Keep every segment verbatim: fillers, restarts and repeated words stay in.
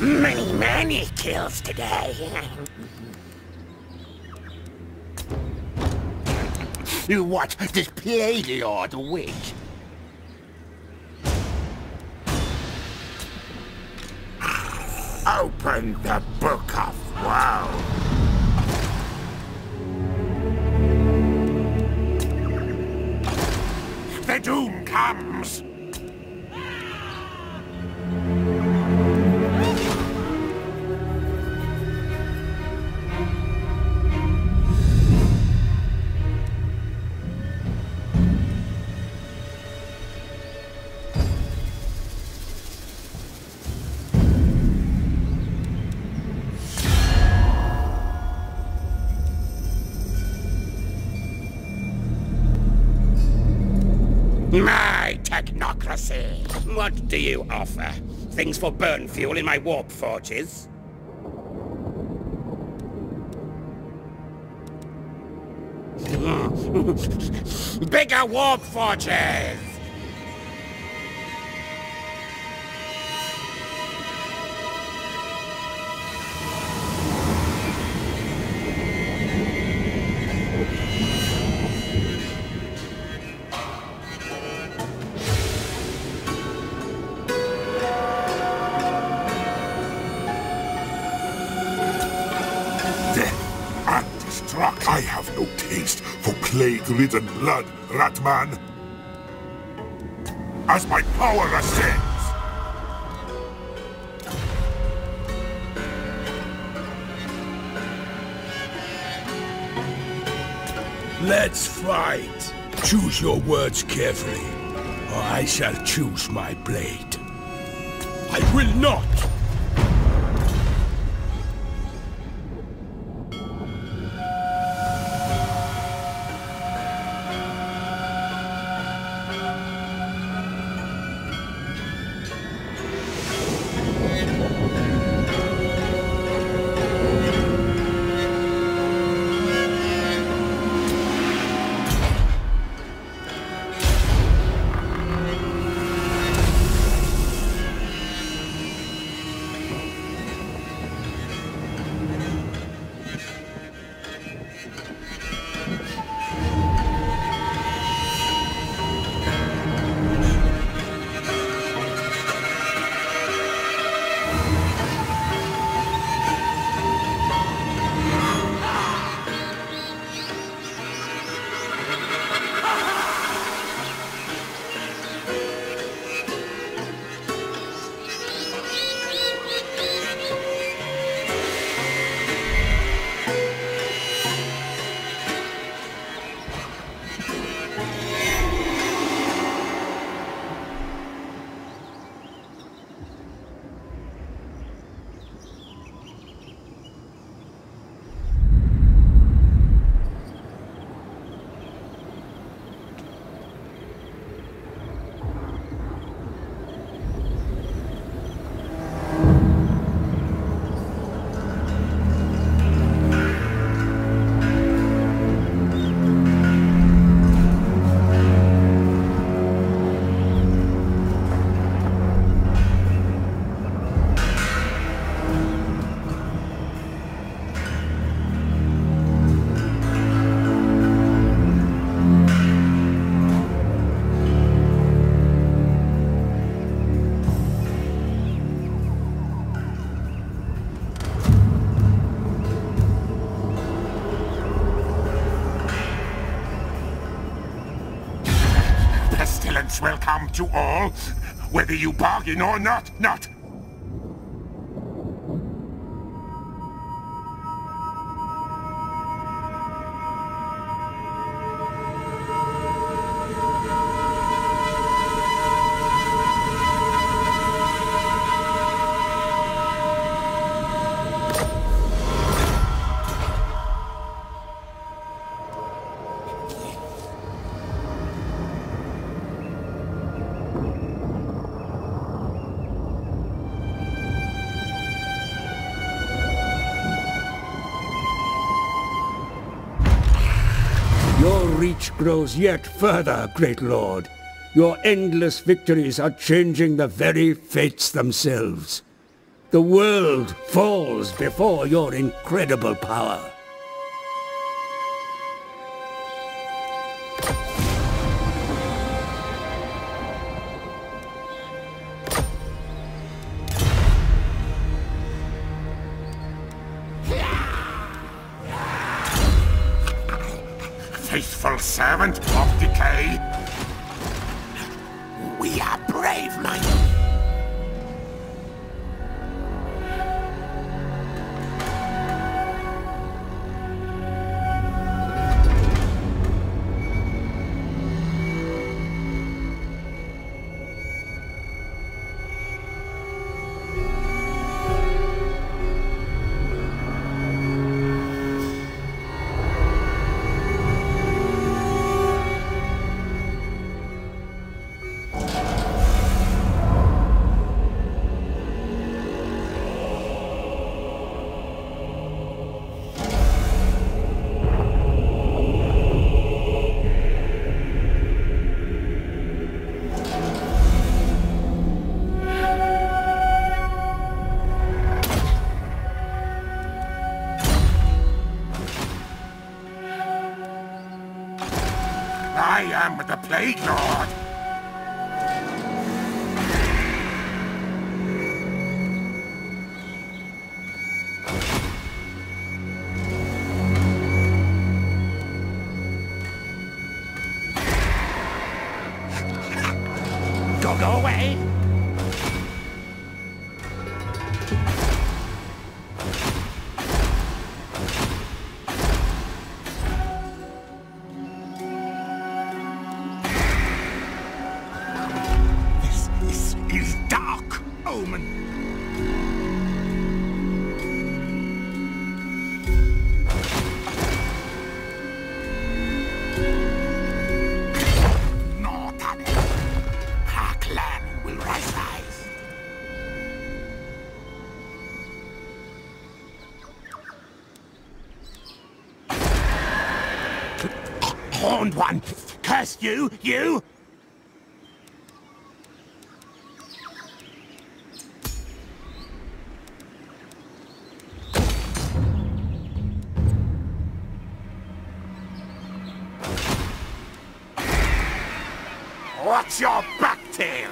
Many, many kills today. What does Pleiadiord wish? Open the Book of Woe. The doom comes. My technocracy! What do you offer? Things for burn fuel in my warp forges? Bigger warp forges! I have no taste for plague-ridden blood, Ratman. As my power ascends, let's fight. Choose your words carefully, or I shall choose my blade. I will not! will come to all, whether you bargain or not, not. Your reach grows yet further, great lord. Your endless victories are changing the very fates themselves. The world falls before your incredible power. Faithful servant of decay. We are brave, man. I am the Plague Lord. Go, go away. Is dark omen. Northern, our clan will rise. Horned one, curse you, you! What's your back tail?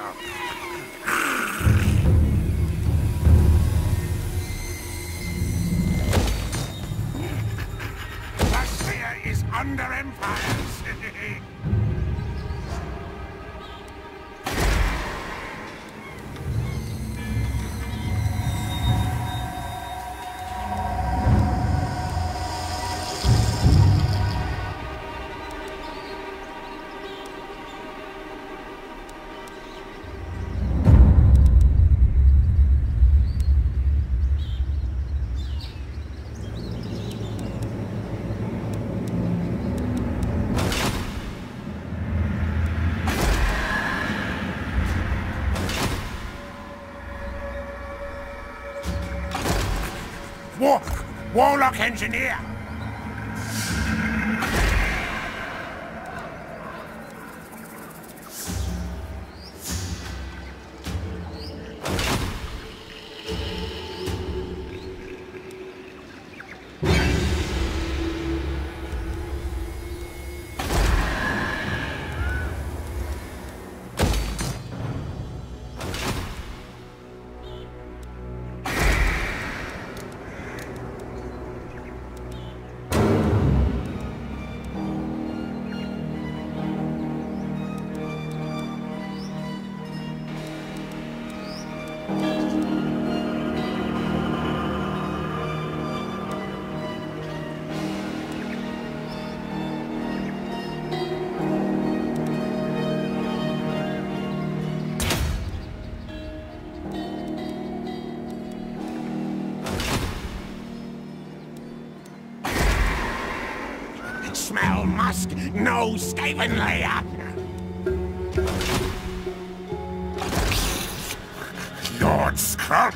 The sphere is under empires. War Warlock Engineer! Smell musk, no Skaven layer. Lord Skrulk.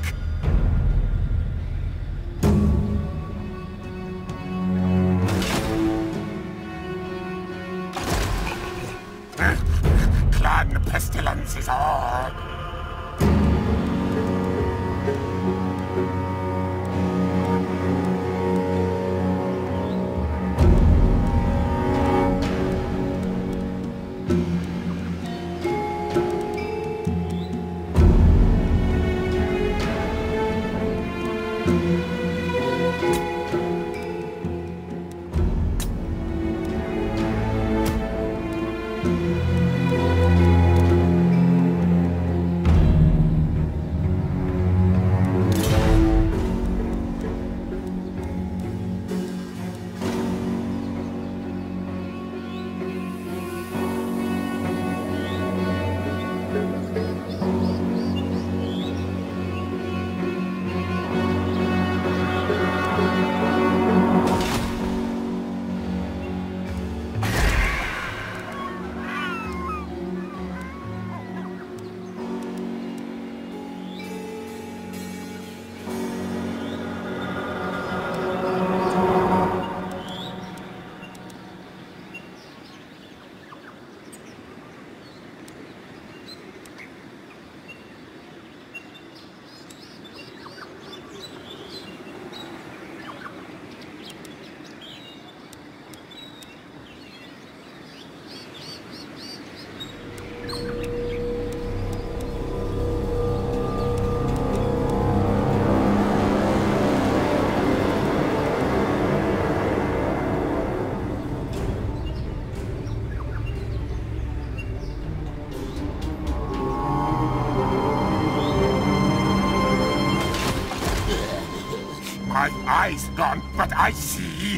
Clan pestilence is all. My eyes gone, but I see.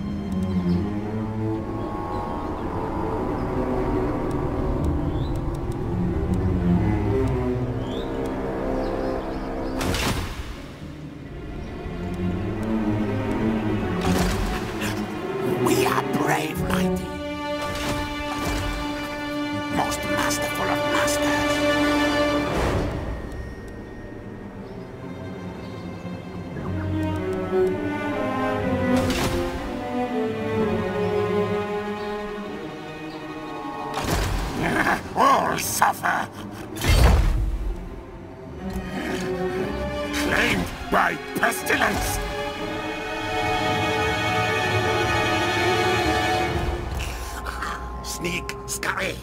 We are brave, mighty. Most masterful of masters. All suffer. Claimed by pestilence. Sneak, scurry.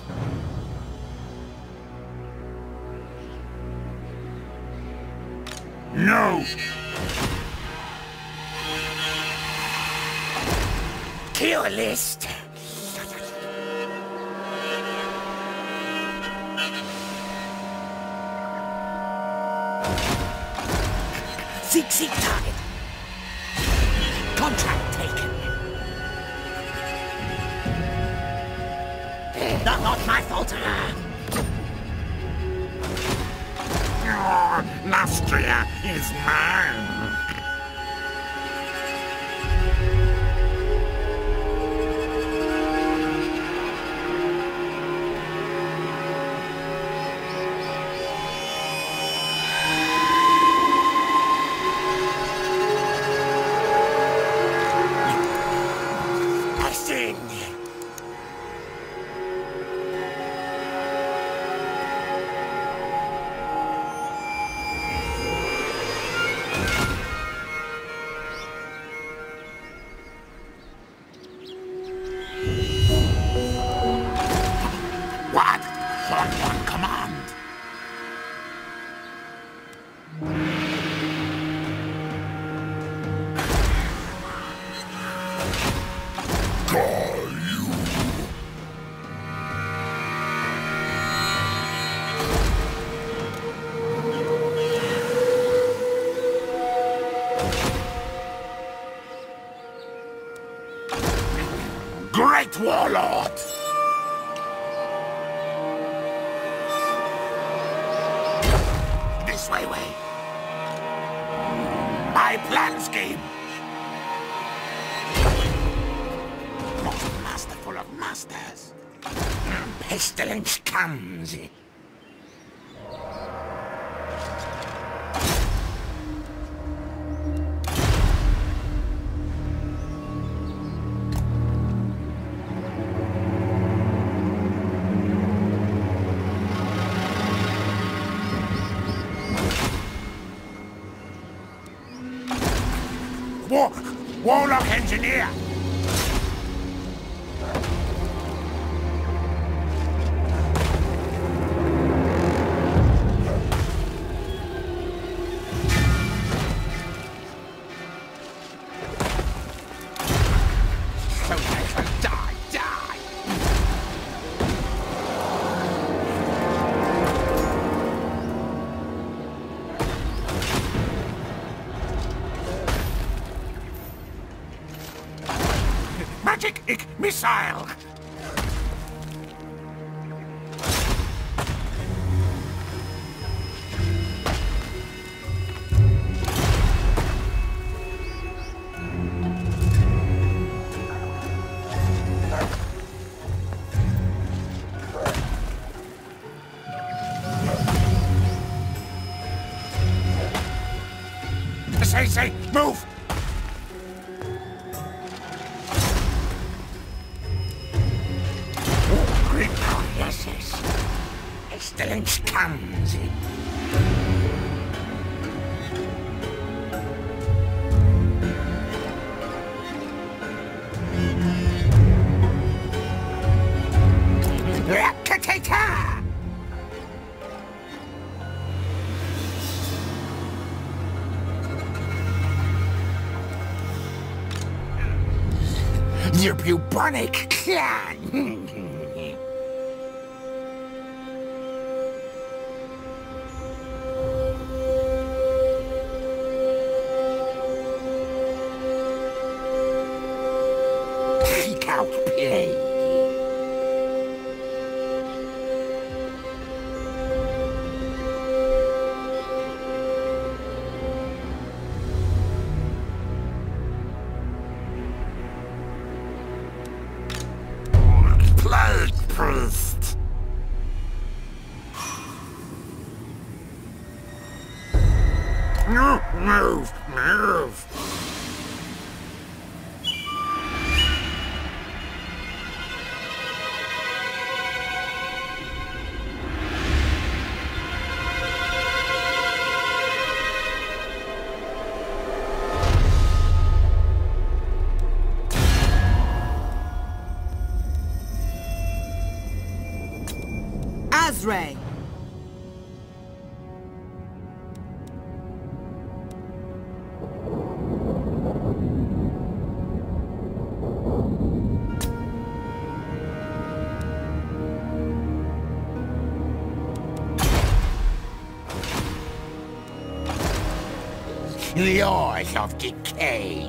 No. Kill list. Seek, seek target. Contract taken. Not, not my fault. Your Nastria is mine. What? On one command. Call you. Great warlord. This way, way. My plan scheme. Most masterful of masters. Pestilence comes. Warlock engineer! So they can die, die! Magic ik missile! Say, say, move! Great power, yes, yes. Excellence comes in. Rakatata! The bubonic clan! Seek out plague! Plague priest! No, move, move! Azray! The eyes of decay.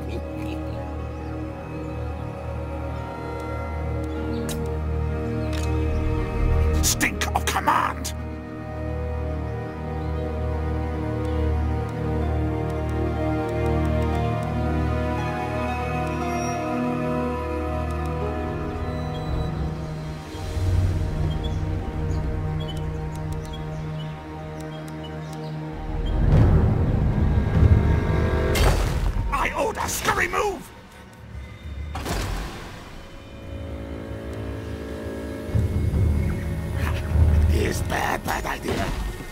Stink of command! I order scurry move! Is bad, bad idea.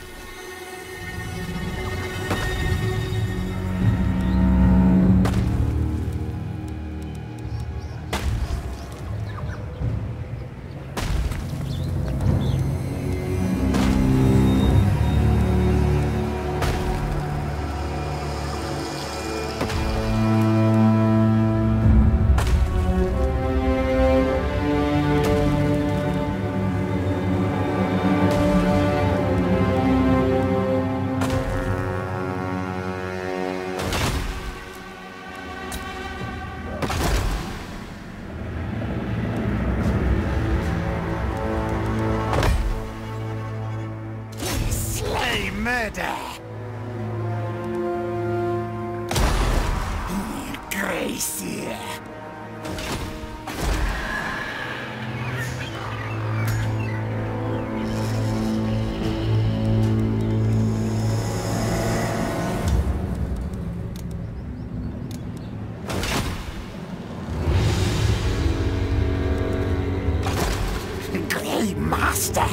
Murder! Gracie! Grey Master!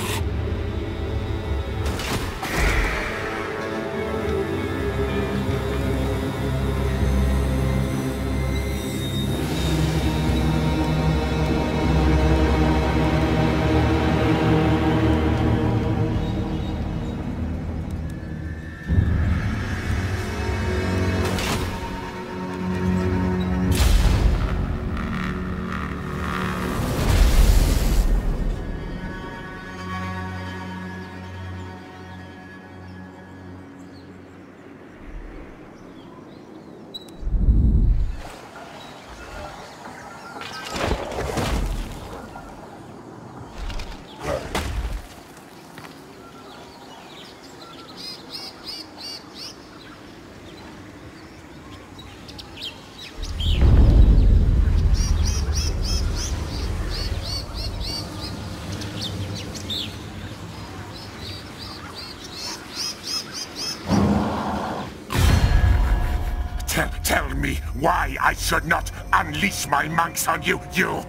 Tell me why I should not unleash my monks on you, you!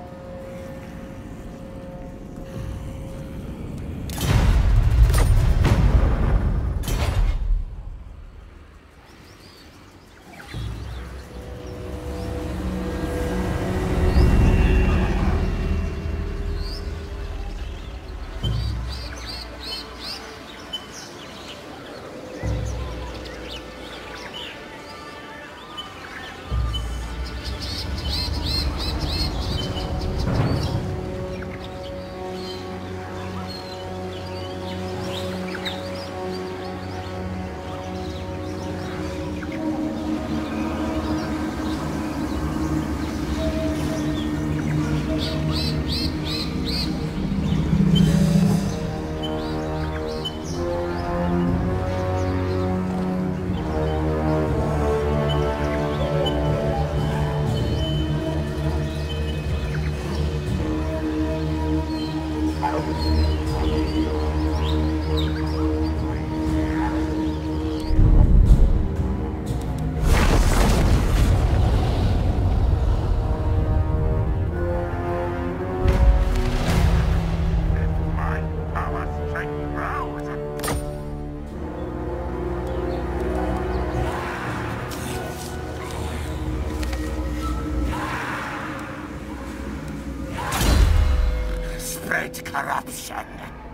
Spread corruption.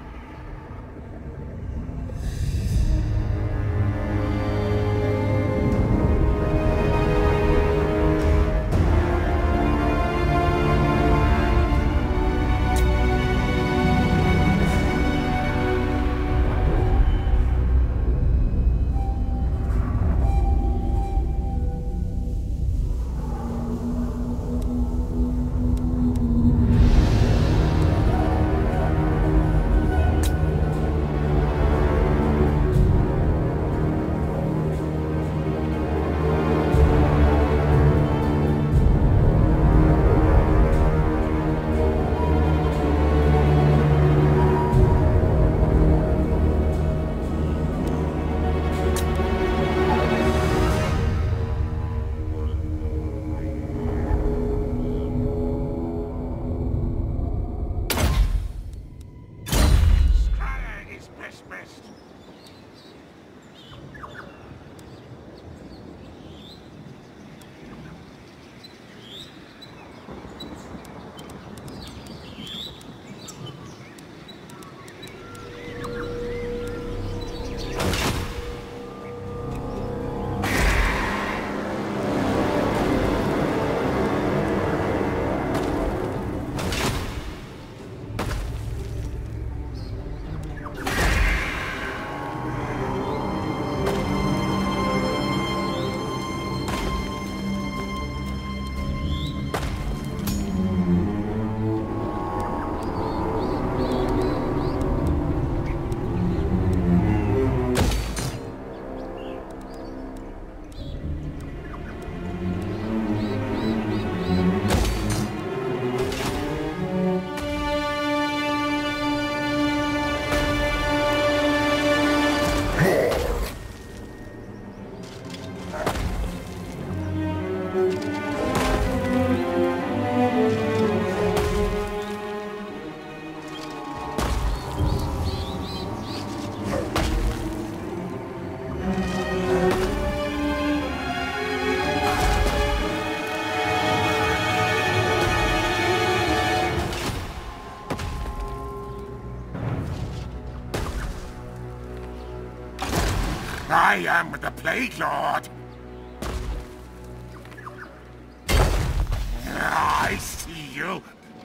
I am the Plague Lord. I see you.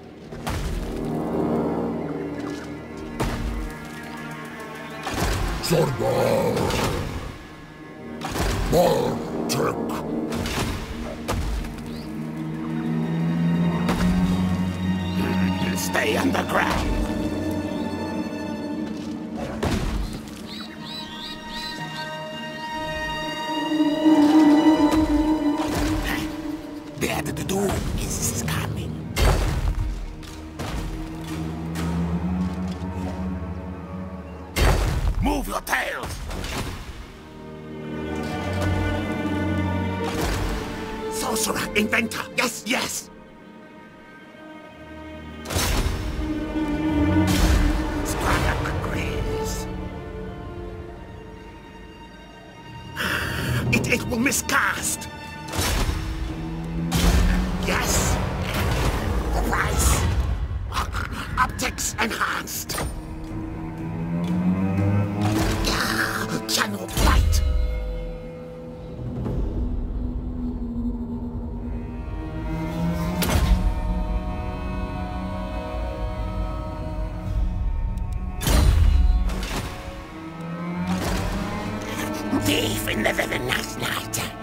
Zorba! Bartek! Stay underground. The door is coming. Move your tails! Sorcerer, inventor, yes, yes! Squire agrees. It, it will miscast. Yes. The price. Optics enhanced. Channel flight. Thief in the villain last night.